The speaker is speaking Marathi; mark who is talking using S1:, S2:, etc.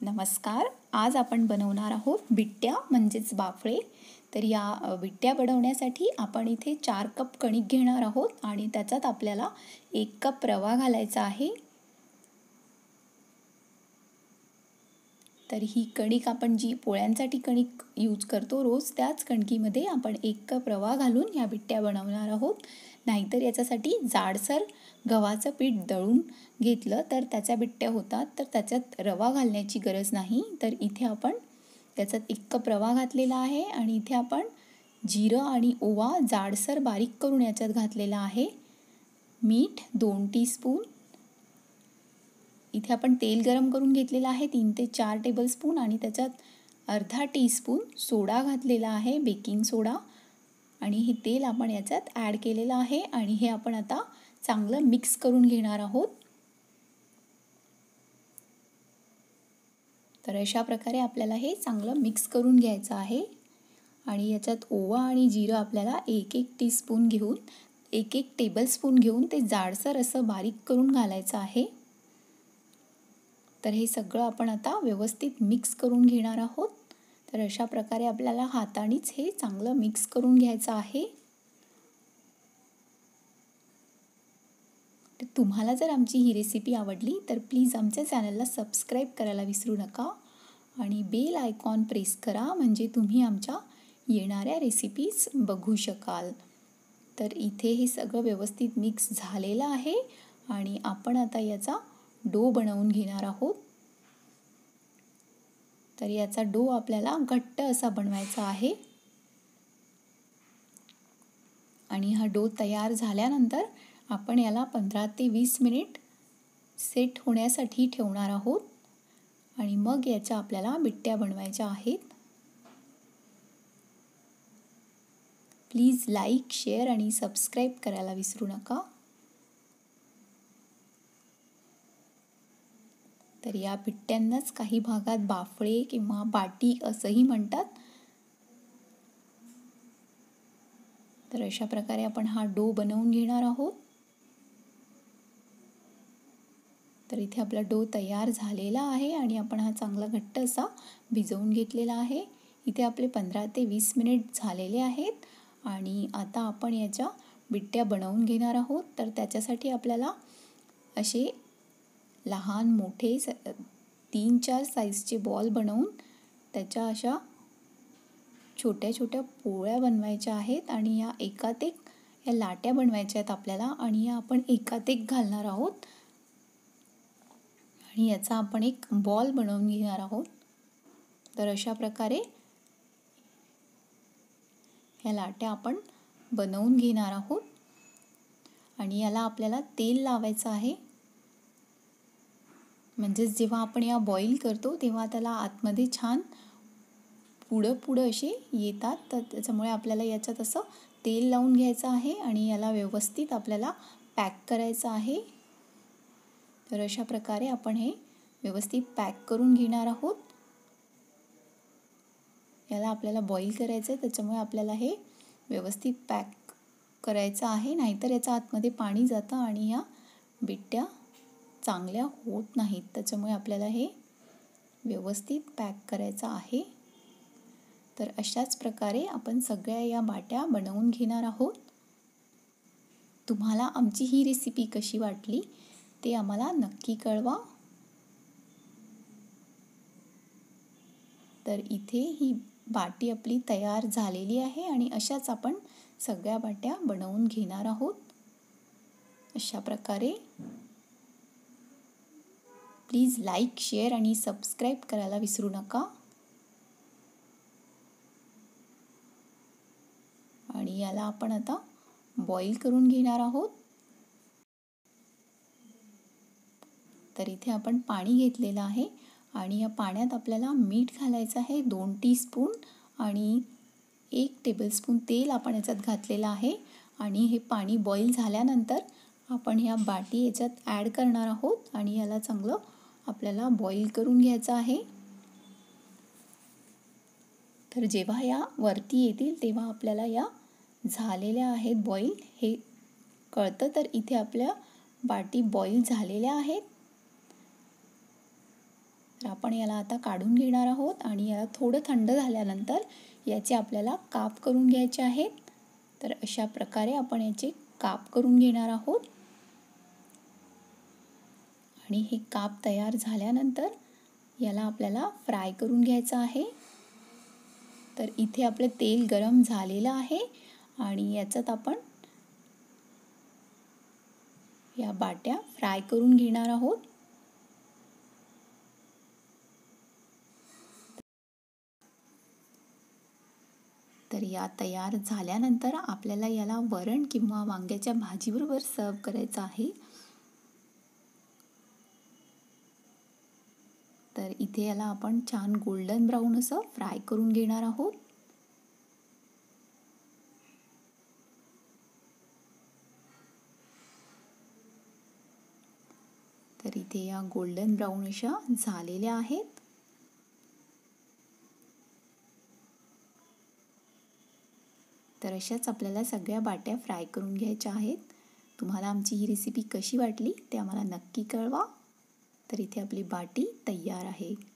S1: नमस्कार. आज आपण बनवणार आहोत बिट्ट्या म्हणजेच बाफळे. तर या बिट्ट्या बनवण्यासाठी आपण इथे 4 कप कणिक घेणार आहोत आणि त्याच्यात आपल्याला 1 कप रवा घालायचा आहे. तर ही कणिक आपण जी पोळ्यांसाठी कणिक यूज करतो रोज, त्याच कणकीमध्ये आपण 1 कप रवा घालून ह्या बिट्ट्या बनवणार आहोत. नाहीतर याच्यासाठी जाडसर गव्हाचं पीठ दळून घेतलं तर त्याच्या बिट्ट्या होतात. तर त्याच्यात रवा घालण्याची गरज नाही. तर इथे आपण त्याच्यात 1 कप रवा घातलेला आहे आणि इथे आपण जिरं आणि ओवा जाडसर बारीक करून याच्यात घातलेला आहे. मीठ 2 टीस्पून. इथे आपण तेल गरम करून घेतलेलं आहे 3 ते 4 टेबलस्पून आणि त्याच्यात अर्धा टीस्पून सोडा घातलेला आहे, बेकिंग सोडा. आणि हे तेल आपण याच्यात ॲड केलेलं आहे आणि हे आपण आता चांगलं मिक्स करून घेणार आहोत. तर अशा प्रकारे आपल्याला हे चांगलं मिक्स करून घ्यायचं आहे. आणि याच्यात ओवा आणि जिरं आपल्याला 1-1 टीस्पून घेऊन 1-1 टेबलस्पून घेऊन ते जाडसर असं बारीक करून घालायचं आहे. तर हे सगळं आपण आता व्यवस्थित मिक्स करून घेणार आहोत. तर अशा प्रकारे आपल्याला हातानेच हे चांगलं मिक्स करून घ्यायचं आहे. तर तुम्हाला जर आमची ही रेसिपी आवडली तर प्लीज आमच्या चॅनलला सबस्क्राईब करायला विसरू नका आणि बेल आयकॉन प्रेस करा, म्हणजे तुम्ही आमच्या येणाऱ्या रेसिपीज बघू शकाल. तर इथे हे सगळं व्यवस्थित मिक्स झालेलं आहे आणि आपण आता याचा डो बनवून घेणार आहोत. तर याचा डो आपल्याला घट्ट असा बनवायचा आहे. आणि हा डो तयार झाल्यानंतर आपण याला 15 ते 20 मिनिट सेट होण्यासाठी ठेवणार आहोत आणि मग याच्या आपल्याला बिट्ट्या बनवायच्या आहेत. प्लीज लाईक, शेअर आणि सबस्क्राईब करायला विसरू नका. तर या बिट्ट्यांनाच काही भागात बाफळे किंवा बाटी असंही म्हणतात. तर अशा प्रकारे आपण हा डो बनवून घेणार आहोत. तर इथे आपला डो तयार झालेला आहे आणि आपण हा चांगला घट्ट असा भिजवून घेतलेला आहे. इथे आपले 15 ते 20 मिनिट झालेले आहेत आणि आता आपण याच्या बिट्ट्या बनवून घेणार आहोत. तर त्याच्यासाठी आपल्याला असे लहान मोठे 3-4 साईजचे बॉल बनवून त्याच्या अशा छोट्या छोट्या पोळ्या बनवायच्या आहेत आणि या एकात एक या लाट्या बनवायच्या आहेत आपल्याला आणि या आपण एकात एक घालणार आहोत आणि याचा आपण एक बॉल बनवून घेणार आहोत. तर अशा प्रकारे ह्या लाट्या आपण बनवून घेणार आहोत आणि याला आपल्याला तेल लावायचं आहे. म्हणजेच जेव्हा आपण या बॉईल करतो तेव्हा त्याला आतमध्ये छान पुढं असे येतात. तर त्याच्यामुळे आपल्याला याच्यात असं तेल लावून घ्यायचं आहे आणि याला व्यवस्थित आपल्याला पॅक करायचं आहे. तर अशा प्रकारे आपण हे व्यवस्थित पॅक करून घेणार आहोत. याला आपल्याला बॉईल करायचं आहे, त्याच्यामुळे आपल्याला हे व्यवस्थित पॅक करायचं आहे. नाहीतर याच्या आतमध्ये पाणी जातं आणि या बिट्ट्या चांगल्या होत नाहीत. त्याच्यामुळे आपल्याला हे व्यवस्थित पॅक करायचं आहे. तर अशाच प्रकारे आपण सगळ्या या बाट्या बनवून घेणार आहोत. तुम्हाला आमची ही रेसिपी कशी वाटली ते आम्हाला नक्की कळवा. तर इथे ही बाटी आपली तयार झालेली आहे आणि अशाच आपण सगळ्या बाट्या बनवून घेणार आहोत. अशा प्रकारे प्लीज लाईक, शेअर आणि सबस्क्राईब करायला विसरू नका. आणि याला आपण आता बॉईल करून घेणार आहोत. तर इथे आपण पाणी घेतलेलं आहे आणि या पाण्यात आपल्याला मीठ घालायचं आहे 2 टीस्पून आणि 1 टेबलस्पून तेल आपण याच्यात घातलेलं आहे. आणि हे पाणी बॉईल झाल्यानंतर आपण ह्या बाटी याच्यात ॲड करणार आहोत आणि याला चांगलं आपल्याला बॉईल करून घ्यायचं आहे. तर जेव्हा या वरती येतील तेव्हा आपल्याला या झालेल्या आहेत बॉईल हे कळतं. तर इथे आपल्या बाटी बॉईल झालेल्या आहेत तर आपण याला आता काढून घेणार आहोत आणि याला थोडं थंड झाल्यानंतर याचे आपल्याला काप करून घ्यायचे आहेत. तर अशा प्रकारे आपण याचे काप करून घेणार आहोत आणि हे काप तयार झाल्यानंतर याला आपल्याला फ्राय करून घ्यायचं आहे. तर इथे आपलं तेल गरम झालेलं आहे आणि याच्यात आपण या बाट्या फ्राय करून घेणार आहोत. तर या तयार झाल्यानंतर आपल्याला याला वरण किंवा वांग्याच्या भाजीबरोबर सर्व करायचं आहे. तर इथे याला आपण छान गोल्डन ब्राऊन असं फ्राय करून घेणार आहोत. तर इथे या गोल्डन ब्राऊन अशा झालेल्या आहेत. तर अशाच आपल्याला सगळ्या बाट्या फ्राय करून घ्यायच्या आहेत. तुम्हाला आमची ही रेसिपी कशी वाटली ते आम्हाला नक्की कळवा. तर इथे आपली बाटी तयार आहे.